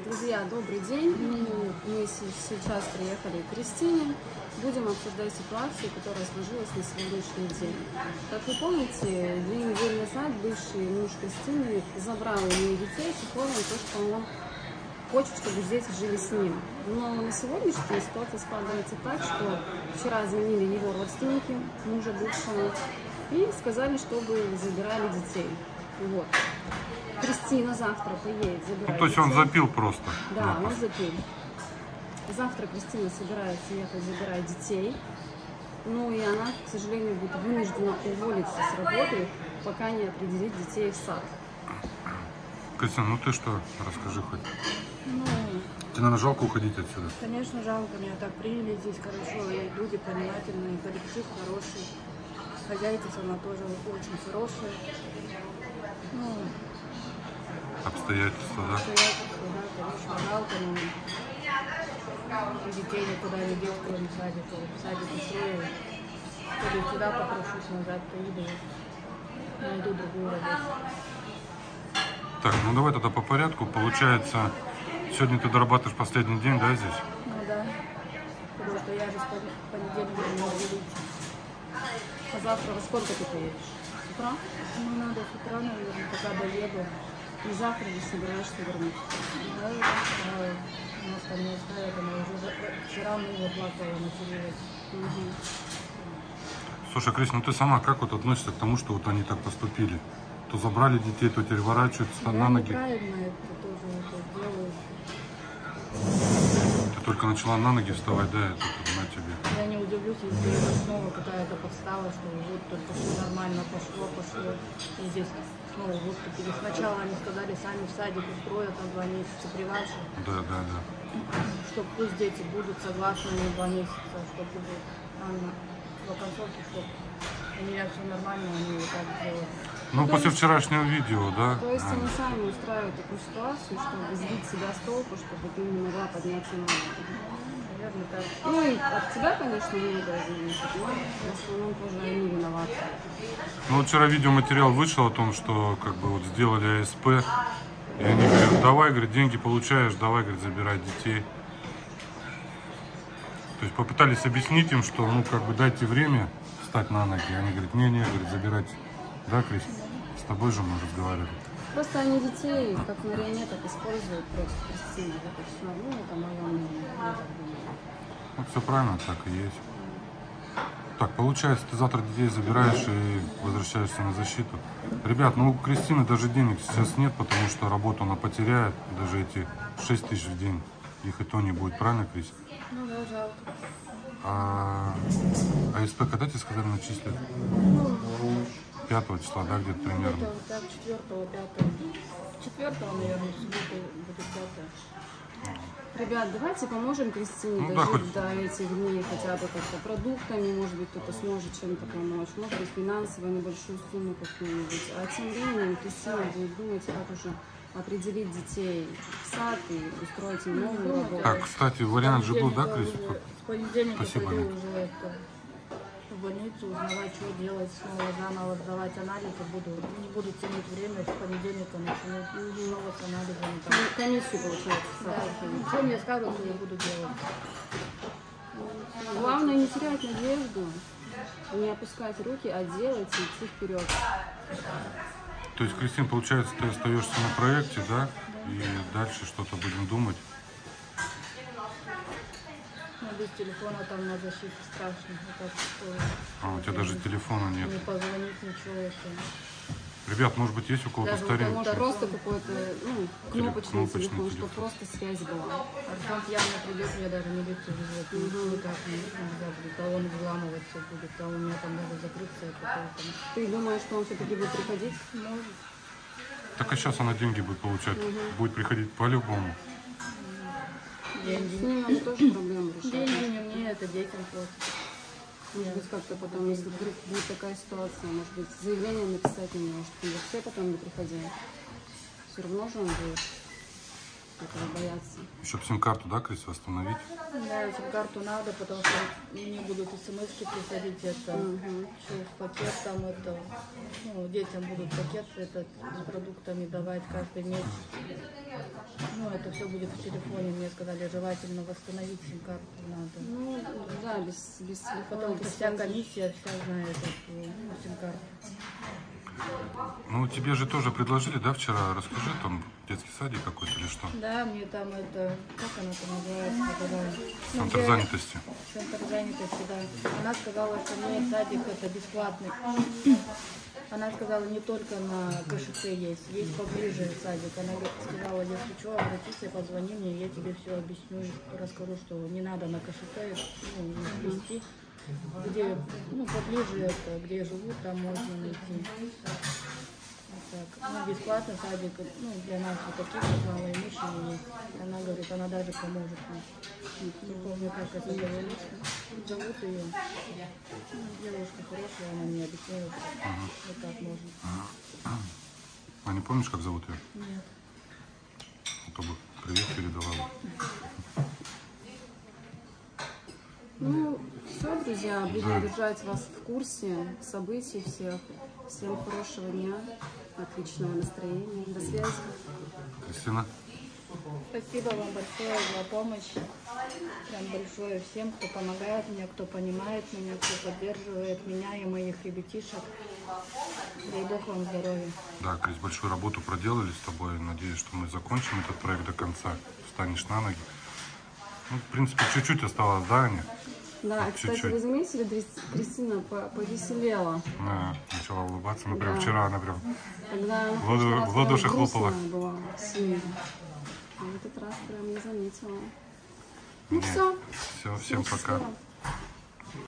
Друзья, добрый день. Мы сейчас приехали к Кристине. Будем обсуждать ситуацию, которая сложилась на сегодняшний день. Как вы помните, 2 недели назад бывший муж Кристины забрал у нее детей с условием, что он хочет, чтобы дети жили с ним. Но на сегодняшний день ситуация складывается так, что вчера звонили его родственники, мужа бывшего, и сказали, чтобы забирали детей. Вот. Кристина завтра поедет забирать. Ну, то есть он запил просто. Да, он запил. Завтра Кристина собирается ехать забирать детей. Ну и она, к сожалению, будет вынуждена уволиться с работы, пока не определит детей в сад. Кристина, ну ты что, расскажи хоть. Ну, тебе, наверное, жалко уходить отсюда? конечно, жалко. Меня так приняли здесь хорошо. И люди понимательные, коллектив хороший. Хозяйка сама тоже очень хорошая. Ну, Обстоятельства, да? обстоятельства, да, конечно, жалко, но детей никуда не деть, кроме садика. В садик устроили. То ли сюда покрушусь, назад поеду. Найду другую работу. Так, ну давай тогда по порядку. Получается, сегодня ты дорабатываешь последний день, да, здесь? Ну да, потому что я же с понедельника не могу выйти. А завтра во сколько ты поедешь? С утра? Ну, надо с утра, наверное, пока доеду. И завтра же собираешься вернуться? Да, нас там не оставят, она уже вчера мыло плакала, материлась. Слушай, Крис, ну ты сама как вот относишься к тому, что вот они так поступили? То забрали детей, то переворачиваются на ноги. Неправильно это тоже это делают. Ты только начала на ноги вставать, да, это на тебе. Я не удивлюсь, если это снова какая-то подстава, что вот только все нормально пошло. И здесь снова выступили. Сначала они сказали, сами в садик устроят на 2 месяца при вашем. Да. Что пусть дети будут согласны на 2 месяца, что будет в оконцовке, что у меня все нормально, они вот так сделали. Ну, после вчерашнего видео, да? То есть они сами устраивают такую ситуацию, чтобы сбить себя с толку, чтобы ты не могла подняться на ноги. Наверное, так. Ну и от тебя, конечно, много зависит, но в основном тоже они виноваты. Ну, вот вчера видеоматериал вышел о том, что как бы вот сделали АСП, и они говорят, давай, говорит, деньги получаешь, давай, говорит, забирай детей. То есть попытались объяснить им, что, ну, как бы дайте время встать на ноги. Они говорят, не, говорит, забирать. Да, Крис? С тобой же мы разговаривали. Просто они детей как марионеток используют против Кристины. Это все, ну, это мое мнение. Я так думаю. Ну, все правильно, так и есть. Так, получается, ты завтра детей забираешь и возвращаешься на защиту. Ребят, ну у Кристины даже денег сейчас нет, потому что работу она потеряет. Даже эти 6 тысяч в день, их и то не будет, правильно, Крис? Ну да, жалко. А АСП когда тебе сказали начислят? 5 числа, да, где-то примерно? Это вот так, 4-го, 5-го. 4-го, наверное, в субботу будет 5-го. Ребят, давайте поможем Кристине Ну, да, дожить хоть... до этих дней хотя бы как-то продуктами, может быть, кто-то сможет чем-то помочь, может быть, финансово небольшую сумму какую-нибудь. А тем временем Кристина будет думать, как уже определить детей в сад и устроить им новую работу. Так, кстати, вариант же был, да, Крис? С понедельника Спасибо, пойду Аня. уже в больницу, узнавать, что делать, снова заново сдавать анализы. Не буду тянуть время, с понедельника начну снова с анализами. Там. Комиссию, получается, Да, сад. что мне скажут, что я буду делать. Главное не терять надежду, не опускать руки, а делать и идти вперед. То есть, Кристина, получается, ты остаешься на проекте, да? И дальше что-то будем думать. Но без телефона там на защите страшно. Это что, А у тебя даже телефона нет. не позвонить, ничего. Это... Ребят, может быть, есть у кого-то Даже старенький? может просто какой-то кнопочный Кнопочный телефон, телефон. чтобы просто связь была. Артем явно придет, мне даже милицию вызвать. Никак нельзя будет. А он взламываться будет, а у меня там даже закрыться. Ты думаешь, что он все-таки будет приходить? Может. Так а сейчас она деньги будет получать. Будет приходить по-любому. С ним надо тоже проблему решать. Деньги не мне, это детям платят. Может быть, как-то потом, если вдруг будет такая ситуация, может быть, заявление написать на него, что он вообще потом не приходил. Все равно же он будет. которые боятся. Еще сим-карту, да, Крис, восстановить? Да, сим-карту надо, потому что мне будут смс-ки приходить, это, что в пакет там, это, ну, детям будут пакет этот, с продуктами давать каждый месяц. Ну, это все будет в телефоне, мне сказали, желательно восстановить сим-карту надо. Ну, да, без телефона. Потому что без вся связи. комиссия, вся знает эту сим-карту. Ну, тебе же тоже предложили, да, вчера? Расскажи, там детский садик какой-то или что? Да, мне там это, как она там называется, когда... Центр занятости. Центр занятости, да. Она сказала, что мне садик это бесплатный. Она сказала, не только на КШЦ есть поближе садик. Она сказала, если что, обратись, позвони мне, я тебе все объясню, расскажу, что не надо на КШЦ вести. Где, ну, поближе это, где живут, там можно найти. Вот так. Ну, бесплатно садик, ну, для нас вот таких вот малоимущих есть. Она говорит, она даже поможет нам. Не помню, как это зовут ее. Ну, девушка хорошая, она мне объяснила, что вот так можно. А не помнишь, как зовут ее? Нет. А то бы привет передавала. Ну, все, друзья, будем держать вас в курсе событий всех. Всем хорошего дня, отличного настроения. До связи. Кристина? Спасибо вам большое за помощь. Прям большое всем, кто помогает мне, кто понимает меня, кто поддерживает меня и моих ребятишек. Дай Бог вам здоровья. Да, Крис, большую работу проделали с тобой. Надеюсь, что мы закончим этот проект до конца. Встанешь на ноги. Ну, в принципе, чуть-чуть осталось, да, Аня? Да, Вот кстати, чуть-чуть. вы заметили, Кристина повеселела. Да, начала улыбаться. Мы прям Да. вчера, она прям... Когда В ладоши хлопала. была сильно. А в этот раз прям не заметила. Ну Нет. все. Все, всем пока. Счастливо.